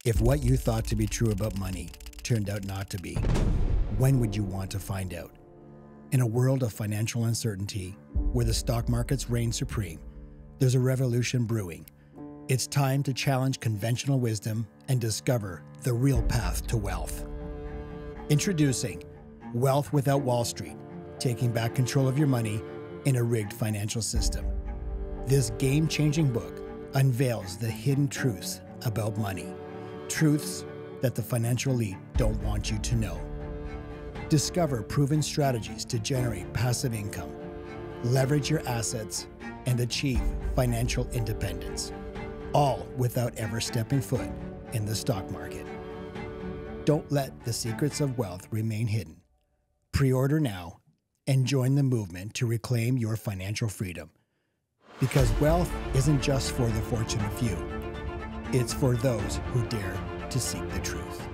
If what you thought to be true about money turned out not to be, when would you want to find out? In a world of financial uncertainty, where the stock markets reign supreme, there's a revolution brewing. It's time to challenge conventional wisdom and discover the real path to wealth. Introducing Wealth Without Wall Street, taking back control of your money in a rigged financial system. This game-changing book unveils the hidden truths about money, truths that the financial elite don't want you to know. Discover proven strategies to generate passive income, leverage your assets, and achieve financial independence, all without ever stepping foot in the stock market. Don't let the secrets of wealth remain hidden. Pre-order now and join the movement to reclaim your financial freedom. Because wealth isn't just for the fortunate few. It's for those who dare to seek the truth.